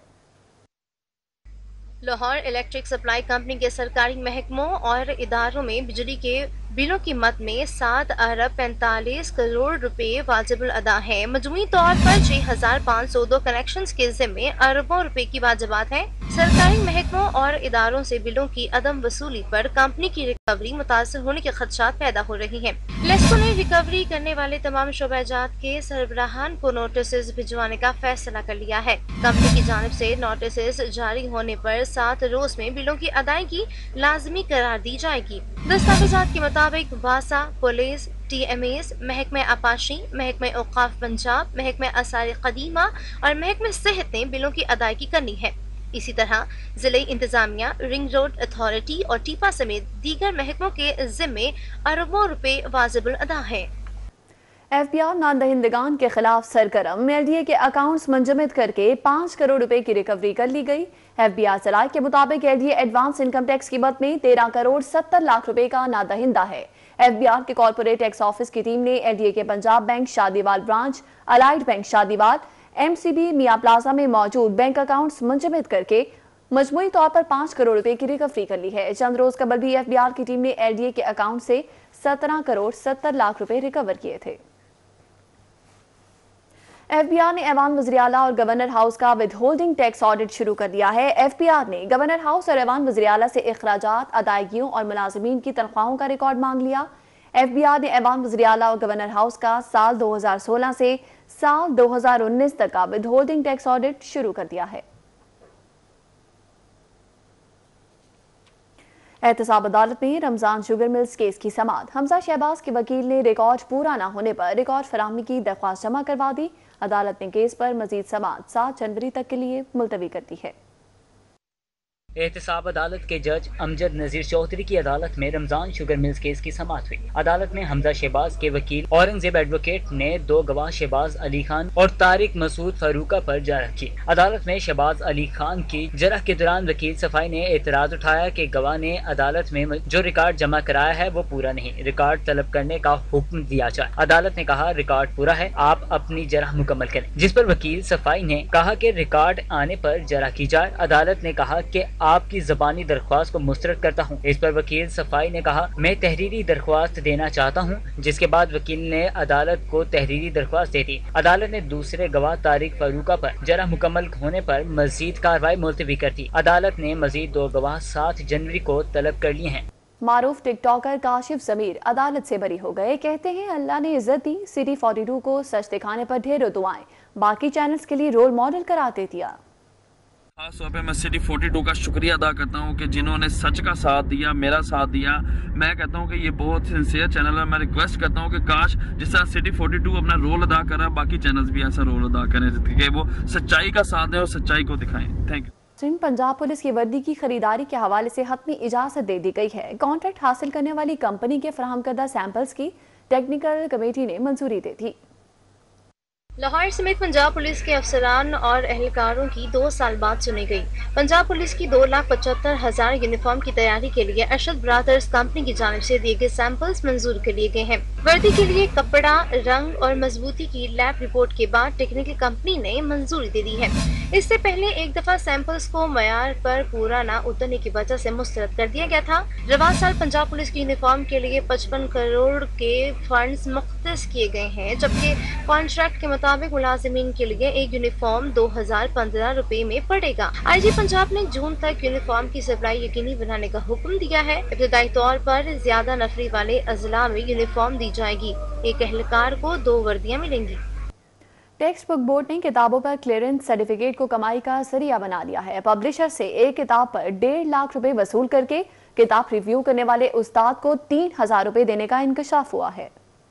لاہور الیکٹرک سپلائی کمپنی کے سرکاری محکموں اور اداروں میں بجلی کے بلوں کی مد میں سات ارب پینتالیس کروڑ روپے واجب الادا ہیں۔ مجموعی طور پر چھ ہزار پانچ سو دو کنیکشنز کے ذمے اربوں روپے کی واجبات ہیں۔ سرکاری محکموں اور اداروں سے بلوں کی عدم وصولی پر کمپنی کی ریکوری متاثر ہونے کے خدشات پیدا ہو رہی ہیں۔ لیسکو نے ریکوری کرنے والے تمام شعبہ جات کے سربراہان کو نوٹسز بھجوانے کا فیصلہ کر لیا ہے۔ کمپنی کی جانب سے نوٹسز جاری ہونے پر سات روز میں بلوں کی ادائیگی لازمی قرار دی جائے گی۔ دستاویزات کے مطابق واسا، پولیس، ٹی ایم ایز، محکمہ آبپاشی، محکمہ اوقاف پنجاب، محکمہ آثار قدیمہ اور محکمہ صحت نے بلوں کی ادائیگی کرنی ہے۔ اسی طرح ضلعی انتظامیہ، رنگ روڈ اتھارٹی اور ٹیپا سمیت دیگر محکموں کے ذمے اربوں روپے واجب الادا ہیں۔ ایف بی آر نادہندگان کے خلاف سرگرم، ایل ڈی اے کے اکاؤنٹس منجمد کر کے پانچ کروڑ روپے کی ریکوری کر لی گئی۔ ایف بی آر ذرائع کے مطابق L D A advance income tax کی قیمت میں تیرہ کروڑ ستر لاکھ روپے کا نادہندہ ہے۔ ایف بی آر کے کارپوریٹ ٹیکس آفس کی ٹیم نے ایل ڈی اے کے Punjab bank Shadiwal branch, allied bank Shadiwal, M C B Mian plaza میں موجود بینک اکاؤنٹس منجمد کر کے مجموعی طور پر پانچ کروڑ روپے کی ریکوری کر لی ہے۔ چند روز قبل بھی ایف بی آر کی ٹیم نے ایل ڈی اے کے اکاؤنٹ سے سترہ کروڑ ستر لاکھ روپے ریکور کیے تھے۔ ایف بی آر نے ایوان وزیراعلیٰ اور گورنر ہاؤس کا ود ہولڈنگ ٹیکس آڈٹ شروع کر دیا ہے۔ ایف بی آر نے گورنر ہاؤس اور ایوان وزیراعلیٰ سے اخراجات، ادائیگیوں اور ملازمین کی تنخواہوں کا ریکارڈ مانگ لیا۔ ایف بی آر نے ایوان وزیراعلیٰ اور گورنر ہاؤس کا سال دو ہزار سولہ سے سال دو ہزار انیس تک کا ود ہولڈنگ ٹیکس آڈٹ شروع کر دیا ہے۔ احتساب عدالت میں رمضان شوگر ملز کیس کی سماعت، حمزہ شہباز کے وکیل نے ریکارڈ پورا نہ ہونے پر ریکارڈ فراہمی کی درخواست جمع کروا دی۔ عدالت نے کیس پر مزید سماعت سات جنوری تک کے لیے ملتوی کر دی ہے۔ एहतसाब अदालत के जज अमजद नजीर चौधरी की अदालत में रमजान शुगर मिल्स केस की समाअत हुई। अदालत में हमजा शहबाज के वकील औरंगजेब एडवोकेट ने दो गवाह शहबाज अली खान और तारिक मसूद फारूका पर जरह की। अदालत में शहबाज अली खान की जरह के दौरान वकील सफाई ने एतराज उठाया कि गवाह ने अदालत में जो रिकॉर्ड जमा कराया है वो पूरा नहीं, रिकॉर्ड तलब करने का हुक्म दिया जाए। अदालत ने कहा रिकॉर्ड पूरा है, आप अपनी जरह मुकम्मल करें, जिस पर वकील सफाई ने कहा कि रिकॉर्ड आने पर जरह की जाए। अदालत ने कहा कि आपकी ज़बानी दरख्वास्त को मुस्तरद करता हूँ। इस पर वकील सफाई ने कहा मैं तहरीरी दरख्वास्त देना चाहता हूँ, जिसके बाद वकील ने अदालत को तहरीरी दरख्वास्त दे दी। अदालत ने दूसरे गवाह तारिक फारूका पर जरह मुकम्मल होने पर मजीद कार्रवाई मुलतवी कर दी। अदालत ने मजीद दो गवाह सात जनवरी को तलब कर लिए हैं। मारूफ टिकटॉकर काशिफ जमीर अदालत से बरी हो गए। कहते हैं अल्लाह ने इज्जत दी, सिटी बयालीस को सच दिखाने पर ढेरों दुआएं, बाकी चैनल्स के लिए रोल मॉडल कराते दिया। खास तौर पे मैं सिटी बयालीस का शुक्रिया अदा करता हूँ कि जिन्होंने सच का साथ दिया, मेरा साथ दिया। मैं कहता हूँ कि ये बहुत सिंसियर चैनल है। मैं रिक्वेस्ट करता हूँ कि काश जिस तरह सिटी बयालीस अपना रोल अदा कर रहा है, बाकी चैनल्स भी ऐसा रोल अदा करें कि वो सच्चाई का साथ दें और सच्चाई को दिखाएं। Thank you. पंजाब पुलिस की वर्दी की खरीदारी के हवाले से हतमी इजाजत दे दी गई है। कॉन्ट्रैक्ट हासिल करने वाली कंपनी के फराहम करदा सैंपल्स की टेक्निकल कमेटी ने मंजूरी दे दी। लाहौर समेत पंजाब पुलिस के अफसरान और एहलकारों की दो साल बाद चुनी गई। पंजाब पुलिस की दो लाख पचहत्तर हजार यूनिफॉर्म की तैयारी के लिए अरशद ब्रादर्स कंपनी की जानिब से दिए गए सैंपल्स मंजूर कर लिए गए हैं। वर्दी के लिए कपड़ा, रंग और मजबूती की लैब रिपोर्ट के बाद टेक्निकल कंपनी ने मंजूरी दे दी है। इससे पहले एक दफा सैंपल्स को मयार पर पूरा न उतरने की वजह से मुस्तरद कर दिया गया था। रवा साल पंजाब पुलिस की यूनिफॉर्म के लिए पचपन करोड़ के फंड्स मुख्तस किए गए हैं, जबकि कॉन्ट्रैक्ट के मुताबिक मुलाजिमीन के लिए एक यूनिफॉर्म दो हजार पंद्रह रुपए में पड़ेगा। आई जी पंजाब ने जून तक यूनिफॉर्म की सप्लाई यकीनी बनाने का हुक्म दिया है। इब्तदाई तौर पर ज्यादा नफरी वाले अजला में यूनिफॉर्म दी जाएगी। एक एहलकार को दो वर्दियाँ मिलेंगी। टेक्स्ट बुक बोर्ड ने किताबों पर क्लियरेंस सर्टिफिकेट को कमाई का जरिया बना लिया है। पब्लिशर से एक किताब पर डेढ़ लाख रुपए वसूल करके किताब रिव्यू करने वाले उस्ताद को तीन हजार रुपए देने का इंकशाफ हुआ है।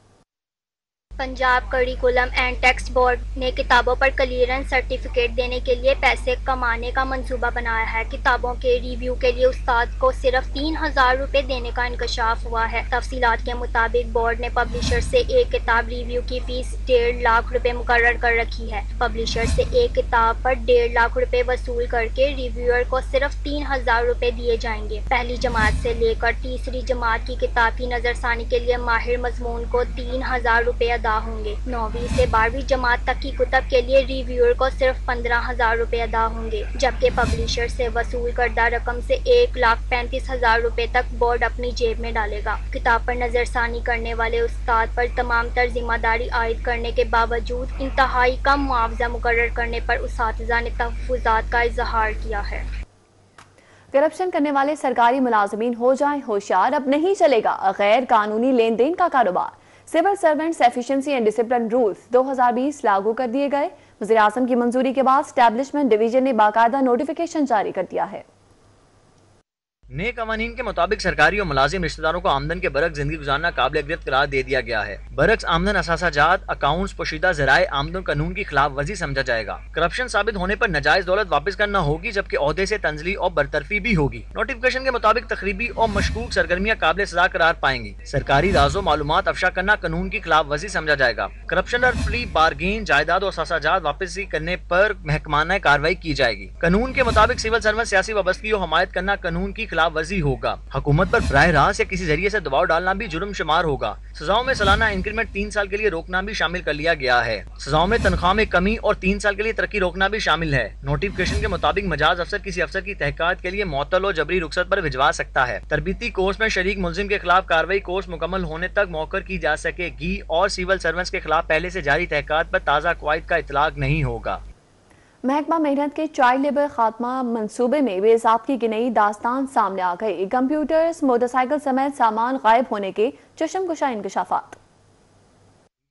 Punjab curriculum and text board ने किताबों पर क्लियरेंस सर्टिफिकेट देने के लिए पैसे कमाने का मंसूबा बनाया है। किताबों के रिव्यू के लिए उस्ताद को सिर्फ तीन हजार रुपए देने का इंकशाफ हुआ है। तफसीलात के मुताबिक बोर्ड ने पब्लिशर से एक किताब रिव्यू की फीस डेढ़ लाख रुपए मुकर्रर कर रखी है। पब्लिशर से एक किताब पर डेढ़ लाख रुपए वसूल करके रिव्यूअर को सिर्फ तीन हजार रुपए दिए जाएंगे। पहली जमात से लेकर तीसरी जमात की किताब की नजरसानी के लिए माहिर मजमून को तीन हजार रुपए होंगे। नौवीं से बारहवीं जमात तक की कुतब के लिए रिव्यूअर को सिर्फ पंद्रह हजार रुपए अदा होंगे, जबकि पब्लिशर से वसूल करदा रकम से एक लाख पैंतीस हजार रुपए तक बोर्ड अपनी जेब में डालेगा। किताब पर नजरसानी करने वाले उस्ताद पर तमाम तर जिम्मेदारी आयद करने के बावजूद इंतहाई कम मुआवजा मुकर्रर करने पर उस्तातिज़ा ने तहफ़्फ़ुज़ात का इजहार किया है। करप्शन करने वाले सरकारी मुलाजमीन हो जाएं होशियार, अब नहीं चलेगा गैर कानूनी लेन देन का कारोबार। Civil servants efficiency and discipline rules दो हजार बीस लागू कर दिए गए। वज़ीर आज़म की मंजूरी के बाद स्टैब्लिशमेंट डिवीजन ने बाकायदा नोटिफिकेशन जारी कर दिया है। नए कवानीन के मुताबिक सरकारी और मुलाजिम रिश्तेदारों को आमदन के बरक्स जिंदगी गुजारना काबिल अग्रत करार दे दिया गया है। बरक्स आमदन असासाजात, अकाउंट्स, पोशीदा ज़राए आमदन कानून की खिलाफ वर्जी समझा जाएगा। करप्शन साबित होने पर नजायज दौलत वापस करना होगी, जबकि ओहदे से तंजली और बरतरफी भी होगी। नोटिफिकेशन के मुताबिक तकरीबी और मशकूक सरगर्मियाँ काबिल सजा करार पाएंगी। सरकारी राजो मालूमात अफशा करना कानून की खिलाफ वर्जी समझा जाएगा। करप्शन और फ्री बारगेन जायदाद और असासाजात वापसी करने पर महकमाना कार्रवाई की जाएगी। कानून के मुताबिक सिविल सर्वेंट सियासी वाबस्तगी और हमायत करना कानून की खिलाफ वर्जी होगा। हुकूमत पर बराह रास्त या किसी जरिए से दबाव डालना भी जुर्म शुमार होगा। सजाओं में सालाना इंक्रीमेंट तीन साल के लिए रोकना भी शामिल कर लिया गया है। सजाओं में तनख्वाह में कमी और तीन साल के लिए तरक्की रोकना भी शामिल है। नोटिफिकेशन के मुताबिक मजाज अफसर किसी अफसर की तहकीकात के लिए मुअत्तल और जबरी रुखसत पर भिजवा सकता है। तरबीती कोर्स में शरीक मुलजिम के खिलाफ कार्रवाई कोर्स मुकम्मल होने तक मौखर की जा सकेगी और सिविल सर्वेंट्स के खिलाफ पहले से जारी तहकीकात पर ताज़ा कवायद का इतलाक नहीं होगा। महकमा मेहनत के चाइल्ड लेबर खात्मा मंसूबे में बेज़ाब्ती की नई दास्तान सामने आ गई। कंप्यूटर्स, मोटरसाइकिल समेत सामान गायब होने के चश्मकुशा इंकशाफात।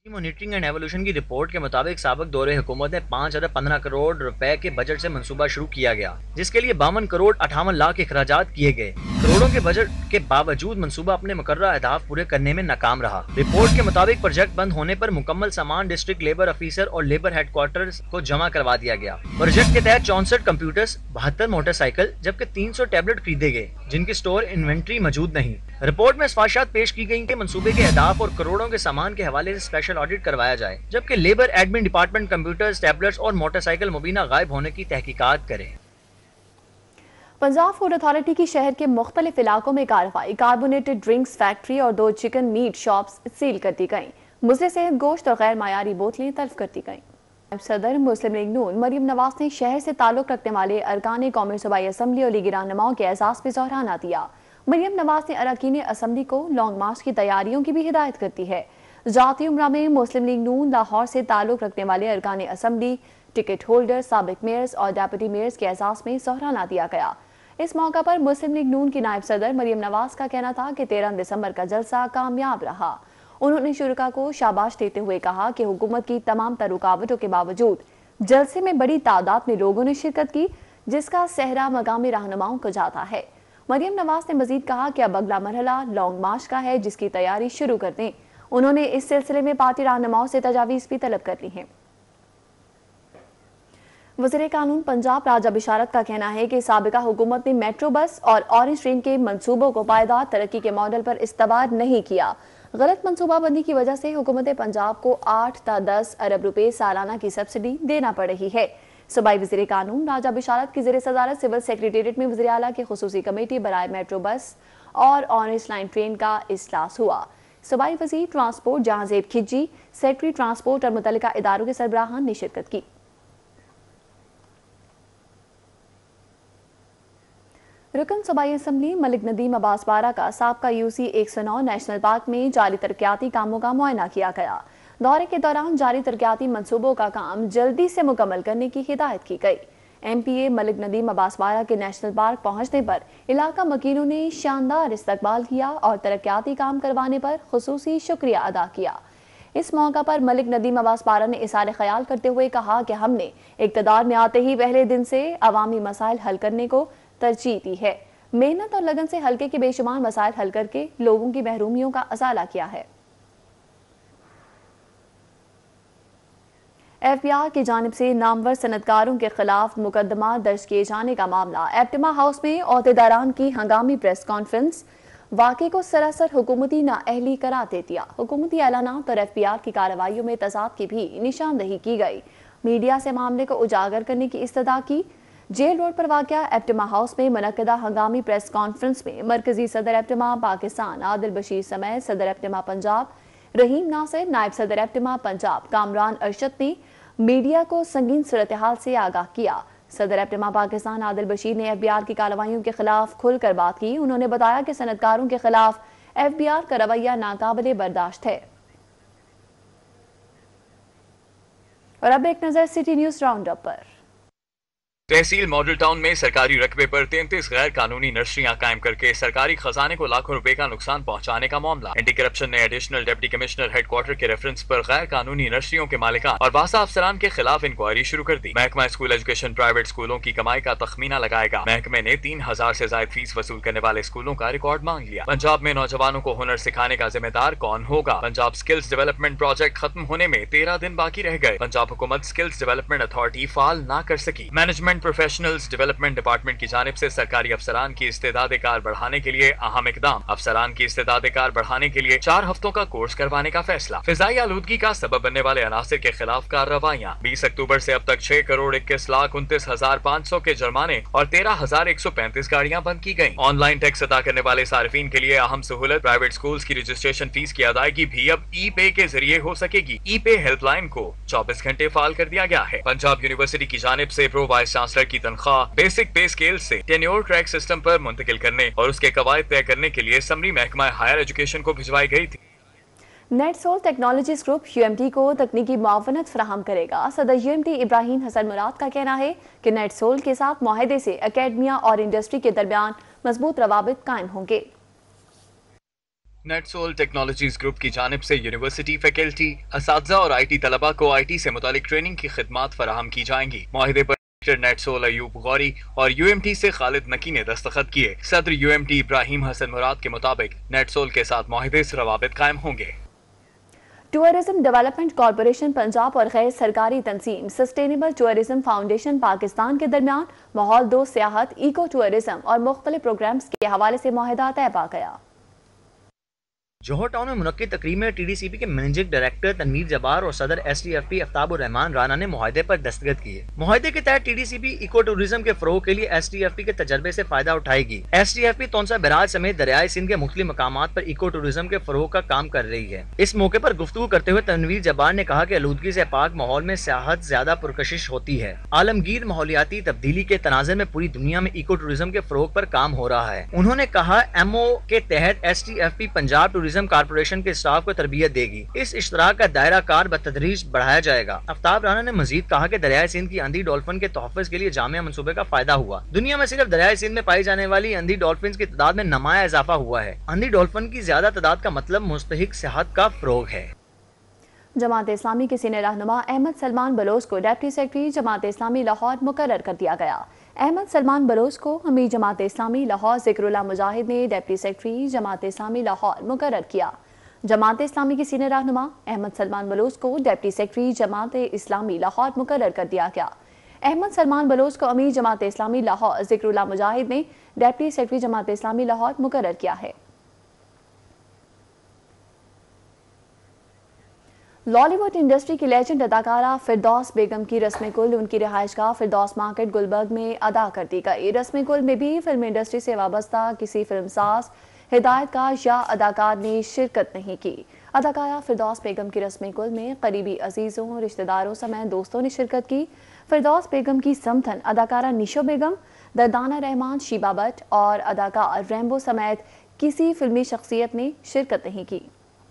مانیٹرنگ اینڈ ایوولوشن کی رپورٹ کے مطابق سابق دور حکومت نے پانچ ارب پندرہ کروڑ روپے کے بجٹ سے منصوبہ شروع کیا گیا، جس کے لیے باون کروڑ اٹھاون لاکھ اخراجات کیے گئے۔ کروڑوں کے بجٹ کے باوجود منصوبہ اپنے مقررہ اہداف پورے کرنے میں ناکام رہا۔ رپورٹ کے مطابق پروجیکٹ بند ہونے پر مکمل سامان ڈسٹرکٹ لیبر آفیسر اور لیبر ہیڈ کوارٹر کو جمع کروا دیا گیا۔ پروجیکٹ کے تحت چونسٹھ کمپیوٹرز، بہتر موٹر سائیکل جبکہ تین سو ٹیبلٹ خریدے گئے، جن کی سٹور انوینٹری موجود نہیں۔ رپورٹ میں سفارشات پیش کی گئی کہ منصوبے کے اہداف اور کروڑوں کے سامان کے حوالے سے اسپیشل آڈٹ کروایا جائے، جبکہ labour admin department computers, tablets اور موٹر سائیکل مبینہ غائب ہونے کی تحقیقات کرے۔ پنجاب فوڈ اتھارٹی کی شہر کے مختلف علاقوں میں کارروائی، کاربونیٹڈ ڈرنکس فیکٹری اور دو چکن میٹ شاپس سیل کر دی گئیں، مضر صحت گوشت اور غیر معیاری بوتلیں تلف کر دی گئیں۔ صدر مسلم لیگ نون مریم نواز نے شہر سے تعلق رکھنے والے ارکان قومی صوبائی اسمبلی اور لیگی رہنماؤں کے اعزاز پہ سراہنا دیا۔ مریم نواز نے اراکین اسمبلی کو لانگ مارچ کی تیاریوں کی بھی ہدایت کرتی ہے۔ ذاتی عمرہ میں مسلم لیگ نون لاہور سے تعلق رکھنے والے ارکان اسمبلی، ٹکٹ ہولڈر، سابق میئرز اور ڈیپٹی میئرز کے اعزاز میں سراہنا دیا گیا۔ اس موقع پر مسلم لیگ نون کی نائب صدر مریم نواز کا کہنا تھا کہ تیرہ دسمبر کا جلسہ کامیاب رہا۔ انہوں نے شرکاء کو شاباش دیتے ہوئے کہا کہ حکومت کی تمام تر رکاوٹوں کے باوجود جلسے میں بڑی تعداد میں لوگوں نے شرکت کی، جس کا سہرا مقامی رہنماؤں کو جاتا ہے۔ مریم نواز نے مزید کہا کہ اب اگلا مرحلہ لانگ مارچ کا ہے، جس کی تیاری شروع کر دیں۔ انہوں نے اس سلسلے میں پارٹی رہنماؤں سے تجاویز بھی طلب کر لی ہیں۔ وزیر قانون پنجاب راجہ بشارت کا کہنا ہے کہ سابقہ حکومت نے میٹرو بس اور اورنج ٹرین کے منصوبوں کو پائیدار ترقی کے ماڈل پر استوار نہیں کیا۔ غلط منصوبہ بندی کی وجہ سے حکومت پنجاب کو آٹھ تا دس ارب روپے سالانہ کی سبسڈی دینا پڑ رہی ہے۔ صوبائی وزیر قانون راجہ بشارت کی زیر صدارت سول سیکریٹریٹ میں وزیر اعلیٰ کی خصوصی کمیٹی برائے میٹرو بس اور اورنج لائن ٹرین کا اجلاس ہوا۔ صوبائی وزیر ٹرانسپورٹ جہاں زیب کھجی، سیکرٹری ٹرانسپورٹ اور متعلقہ اداروں کے سربراہان نے شرکت کی۔ رکن صوبائی اسمبلی ملک ندیم عباس بارہ کا سابقہ یو سی ایک سو نو نیشنل پارک میں جاری ترقیاتی کاموں کا معائنہ کیا گیا۔ دورے کے دوران جاری ترقیاتی منصوبوں کا کام جلدی سے مکمل کرنے کی ہدایت کی گئی۔ ایم پی اے ملک ندیم عباس بارہ کے نیشنل پارک پہنچنے پر علاقہ مکینوں نے شاندار استقبال کیا اور ترقیاتی کام کروانے پر خصوصی شکریہ ادا کیا۔ اس موقع پر ملک ندیم عباس بارہ نے اظہار خیال کرتے ہوئے کہا کہ ہم نے اقتدار میں آتے ہی پہلے دن سے عوامی مسائل حل کرنے کو ترجیح دی ہے۔ محنت اور لگن سے حلقے کے بے شمار مسائل حل کر کے لوگوں کی محرومیوں کا ازالہ کیا ہے۔ ایف بی آر کی جانب سے نامور صنعتکاروں کے خلاف مقدمہ درج کیے جانے کا معاملہ، ایپٹما ہاؤس میں عہدیداران کی ہنگامی پریس کانفرنس واقعے کو سراسر حکومتی نااہلی قرار دے دیا۔ حکومتی اعلانات اور ایف بی آر کی کارروائیوں میں تضاد کی بھی نشاندہی کی گئی۔ میڈیا سے معاملے کو اجاگر کرنے کی استدعا کی۔ جیل روڈ پر واقع ایپٹما ہاؤس میں منعقدہ ہنگامی پریس کانفرنس میں مرکزی صدر ایپٹما پاکستان عادل بشیر سمیت صدر ایپٹما پنجاب رحیم ناصر، نائب صدر ایپٹما پنجاب کامران ارشد نے میڈیا کو سنگین صورتحال سے آگاہ کیا۔ صدر ایپٹما پاکستان عادل بشیر نے ایف بی آر کی کارروائیوں کے خلاف کھل کر بات کی۔ انہوں نے بتایا کہ صنعتکاروں کے خلاف ایف بی آر کا رویہ ناقابل برداشت ہے۔ اور اب ایک نظر سٹی نیوز راؤنڈ اپ پر۔ تحصیل ماڈل ٹاؤن میں سرکاری رقبے پر تینتیس غیر قانونی نرسریاں قائم کر کے سرکاری خزانے کو لاکھوں روپے کا نقصان پہنچانے کا معاملہ۔ اینٹی کرپشن نے additional deputy commissioner headquarter کے ریفرنس پر غیر قانونی نرسریوں کے مالکان اور واسطہ افسران کے خلاف انکوائری شروع کر دی۔ محکمہ اسکول ایجوکیشن پرائیویٹ اسکولوں کی کمائی کا تخمینہ لگائے گا۔ محکمے نے تین ہزار سے زائد فیس وصول کرنے والے اسکولوں کا ریکارڈ مانگ لیا۔ پنجاب میں نوجوانوں کو ہنر سکھانے کا ذمہ دار کون ہوگا؟ پنجاب سکلز ڈیولپمنٹ پروجیکٹ ختم ہونے میں تیرہ دن باقی رہ گئے۔ پنجاب حکومت سکلز ڈیولپمنٹ اتھارٹی فعال نہ کر سکی۔ مینجمنٹ پروفیشنلز ڈیولپمنٹ ڈپارٹمنٹ کی جانب سے سرکاری افسران کی استعداد کار بڑھانے کے لیے اہم اقدام۔ افسران کی استعداد کار بڑھانے کے لیے چار ہفتوں کا کورس کروانے کا فیصلہ۔ فضائی آلودگی کا سبب بننے والے عناصر کے خلاف کارروائیاں۔ بیس اکتوبر سے اب تک چھ کروڑ اکیس لاکھ انتیس ہزار پانچ سو کے جرمانے اور تیرہ ہزار ایک سو پینتیس گاڑیاں بند کی گئیں۔ آن لائن ٹیکس ادا کرنے والے صارفین کے لیے اہم سہولت، پرائیویٹ اسکولز کی رجسٹریشن فیس کی ادائیگی بھی اب ای پے کے ذریعے ہو سکے گی۔ ای پے ہیلپ لائن کو چوبیس گھنٹے فعال کر دیا گیا ہے۔ پنجاب یونیورسٹی کی جانب سے پرو وائس چانسلر کی تنخواہ بیسک پے اسکیل سے ٹینیور ٹریک سسٹم پر منتقل کرنے اور اس کے قواعد طے کرنے کے لیے سمری محکمہ ہائر ایجوکیشن کو بھجوائی گئی تھی۔ NetSol technologies group U M T کو تکنیکی معاونت فراہم کرے گا۔ صدر U M T Ibrahim Hasan Murad کا کہنا ہے کہ نیٹ سول کے ساتھ معاہدے سے اکیڈمیا اور انڈسٹری کے درمیان مضبوط روابط قائم ہوں گے۔ नेटसोल टेक्नोलॉजीज ग्रुप की जानिब से यूनिवर्सिटी फैकल्टी, असातिज़ा और आई टी तलबा को आई टी से मुतालिक ट्रेनिंग की खिदमात फराहम की जाएंगी। माहिदे पर नेटसोल अयूब गौरी और यू एम टी से खालिद नकी ने दस्तखत किए। सदर U M T Ibrahim Hasan Murad के मुताबिक नेटसोल के साथ माहिदे से रवाबित कायम होंगे। टूरिज्म डेवलपमेंट कॉरपोरेशन पंजाब और गैर सरकारी तंजीम सस्टेनेबल टूरिज्म फाउंडेशन पाकिस्तान के दरमियान माहौल दोस्त सियाहत, इको टूरिज्म और मुख्तलिफ प्रोग्राम्स के हवाले से मुआहदा तय पा गया। जोहर टाउन में मुनक्किद तकरीब में टी डी सी पी के मैनेजिंग डायरेक्टर तनवीर जब्बार और सदर S T F P Aftabur Rehman Rana ने मुआहदे पर दस्तखत किए। मुआहदे के तहत T D C P ecotourism के फरोग के लिए एस टी एफ पी के तजर्बे से फायदा उठाएगी। S T F P Taunsa barrage समेत दरियाई सिंध के मुख्तलिफ मकामात पर इको टूरिज्म के फरोग का काम कर रही है। इस मौके पर गुफ्तगू करते हुए तनवीर जब्बार ने कहा कि आलूदगी से पाक माहौल में सियाहत ज्यादा पुरकशिश होती है। आलमगीर माहौलियाती तब्दीली के तनाज़ुर में पूरी दुनिया में इको टूरिज्म के फरोग पर काम हो रहा है। उन्होंने कहा एम ओ के तहत S T F P Punjab tourism corporation के स्टाफ को तरबियत देगी। इस इश्तराक का दायरा कार बतदरीज बढ़ाया जाएगा। आफ्ताब राना ने मजीद कहा कि दरियाई सिंध की आंधी डॉल्फिन के तोहफ़्फ़ुज़ के लिए जामिया मंसूबे का फायदा हुआ। दुनिया में सिर्फ दरियाई सिंध में पाई जाने वाली आंधी डॉल्फिन की तादाद में नुमाया इजाफा हुआ है। आंधी डॉल्फिन की ज्यादा तादाद का मतलब मुस्तहिक सेहत का फरोग है। जमात इस्लामी के सीनियर रहनुमा अहमद सलमान बलोच को डिप्टी सेक्रेटरी जमात इस्लामी लाहौर मुकर्रर कर दिया गया। अहमद सलमान बलोच को अमीर जमात इस्लामी लाहौर ज़िक्रुल्लाह मुजाहिद ने डिप्टी सेक्रेटरी जमात इस्लामी लाहौर मुकर्रर किया। जमात इस्लामी के सीनियर रहनुमा अहमद सलमान बलोच को डिप्टी सेक्रेटरी जमात इस्लामी लाहौर मुकर्रर कर दिया गया। अहमद सलमान बलोच को अमीर जमात इस्लामी लाहौर ज़िक्रुल्लाह मुजाहिद ने डिप्टी सेक्रेटरी जमात इस्लामी लाहौर मुकर्रर किया है। लॉलीवुड इंडस्ट्री की लेजेंड अदाकारा फिरदौस बेगम की रस्म कुल उनकी रिहाइशगाह फिरदौस मार्केट गुलबर्ग में अदा कर दी गई। रस्म कुल में भी फिल्म इंडस्ट्री से वाबस्ता किसी फिल्मसाज, हिदायतकार या अदाकार ने शिरकत नहीं की। अदाकारा फिरदौस बेगम की रस्म कुल में करीबी अजीज़ों, रिश्तेदारों समेत दोस्तों ने शिरकत की। फिरदौस बेगम की समथन अदाकारा निशो बेगम, दर्दाना रहमान, शीबा भट्ट और अदाकार रैम्बो समेत किसी फिल्मी शख्सियत ने शिरकत नहीं की।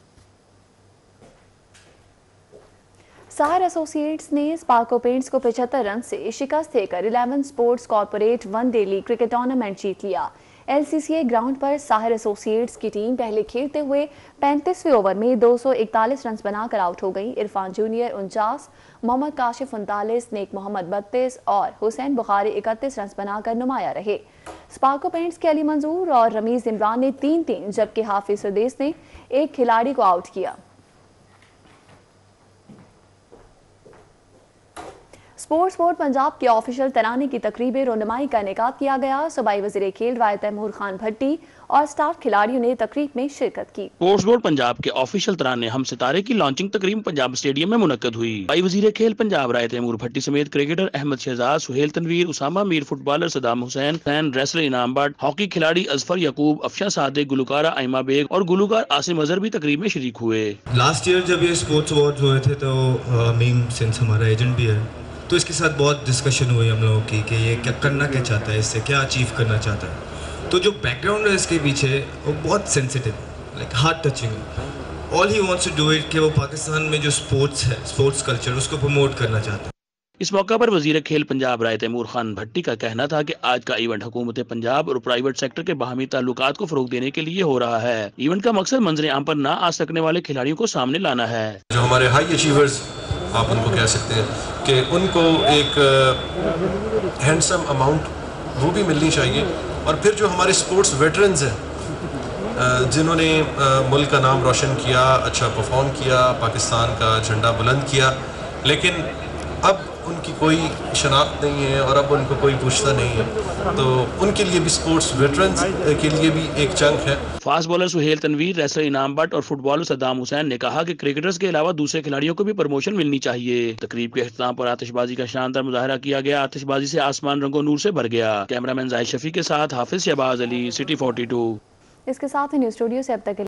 साहर एसोसिएट्स ने स्पार्को पेंट्स को पचहत्तर रन से शिकस्त देकर eleven sports corporate one day league cricket tournament जीत लिया। एल सी सी ए ग्राउंड पर साहर एसोसिएट्स की टीम पहले खेलते हुए पैंतीसवें ओवर में दो सौ इकतालीस रन बनाकर आउट हो गई। इरफान जूनियर उनचास, मोहम्मद काशिफ उनतालीस, नेक मोहम्मद बत्तीस और हुसैन बुखारी इकतीस रन बनाकर नुमाया रहे। स्पार्को पेंट्स के अली मंजूर और रमीज इमरान ने तीन तीन जबकि हाफिज सुदेश ने एक खिलाड़ी को आउट किया। स्पोर्ट्स बोर्ड पंजाब के ऑफिशियल तराने की तकरीब रोनमाई का इनेकाद किया गया। सूबाई वज़ीर खेल राय तैमूर खान भट्टी और स्टाफ खिलाड़ियों ने तकरीब में शिरकत की। स्पोर्ट्स बोर्ड पंजाब के ऑफिशियल तराने हम सितारे की लॉन्चिंग तकरीब पंजाब स्टेडियम में मुनक्कद हुई। सूबाई वज़ीर खेल पंजाब राय तैमूर भट्टी समेत cricketer Ahmad Shehzad, Sohail Tanvir, Usama Mir, footballer Saddam Hussain, wrestler Inam Butt, hockey खिलाड़ी अजफर यकूब, अफशा सादिक, गुलकारा आइमा बेग और गुलकार आसिम अजहर भी तकरीब में शरीक हुए। लास्ट ईयर जब ये स्पोर्ट्स अवार्ड हुए थे तो मीम सिंस हमारा एजेंट भी है, तो इसके साथ बहुत डिस्कशन हुई हम लोगों की कि ये क्या करना क्या चाहता है, इससे क्या अचीव करना चाहता है। तो जो बैकग्राउंड है इसके पीछे वो बहुत sensitive, like heart touching. All he wants to do it कि वो पाकिस्तान में जो स्पोर्ट्स है, स्पोर्ट्स कल्चर, उसको प्रमोट करना चाहता है। इस मौका पर वजीर खेल पंजाब राय तैमूर खान भट्टी का कहना था कि आज का इवेंट हुकूमत पंजाब और प्राइवेट सेक्टर के बाहमी ताल्लुकात को फरोग देने के लिए हो रहा है। इवेंट का मकसद मंजर आम पर ना आ सकने वाले खिलाड़ियों को सामने लाना है। जो हमारे हाई अचीवर्स आप उनको कह सकते हैं कि उनको एक हैंडसम अमाउंट वो भी मिलनी चाहिए। और फिर जो हमारे स्पोर्ट्स वेटरन्स हैं जिन्होंने मुल्क का नाम रोशन किया, अच्छा परफॉर्म किया, पाकिस्तान का झंडा बुलंद किया, लेकिन अब उनकी कोई शनाख्त नहीं है और अब उनको कोई पूछता नहीं है, तो उनके लिए भी स्पोर्ट्स वेटरन्स के लिए भी एक चंक है। Fast bowler Sohail Tanvir, wrestler Inam Butt और फुटबॉलर सदाम हुसैन ने कहा कि क्रिकेटर्स के अलावा दूसरे खिलाड़ियों को भी प्रमोशन मिलनी चाहिए। तकरीब के अख्ताम पर आतिशबाजी का शानदार मुजाहरा किया गया। आतिशबाजी से आसमान रंगो नूर से भर गया। कैमरामैन जाहिद शफी के साथ Hafiz Shahbaz Ali, City forty two. इसके साथ ही न्यूज़ स्टूडियो से अब तक